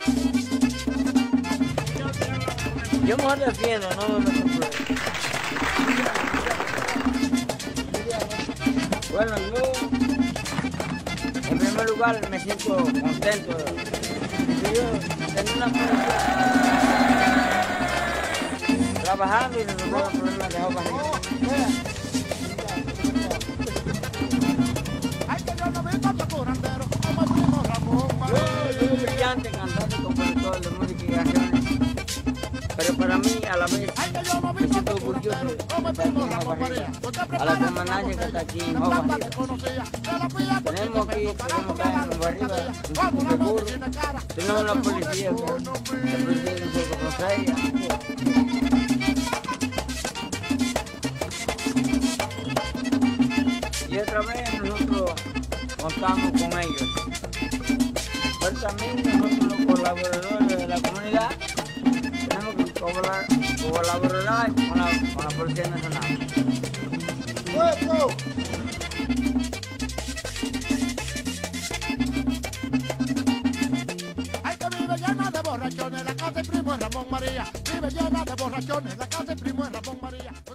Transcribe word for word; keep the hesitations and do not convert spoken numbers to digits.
Yo me defiendo, no me compro. Bueno, yo en primer lugar me siento contento. Yo tengo una policía trabajando y resolviendo los problemas de Jova. Yo soy brillante cantante y compositor de música y canciones, pero para mí a la vez me siento orgulloso de estar aquí en Jova Rica, a la comandante que está aquí en Jova Rica. Tenemos aquí, tenemos acá en Jova Rica, un sitio seguro, tenemos una policía que la policía de Puerto Rosella. Y otra vez nosotros contamos con ellos. Pero también nosotros los colaboradores de la comunidad tenemos que colaborar, colaborar con, la, con la Policía Nacional. ¡Fuego! Ay, que vive llena de borrachones, la casa de primo es Ramón María. Vive llena de borrachones, la casa de primo es Ramón María.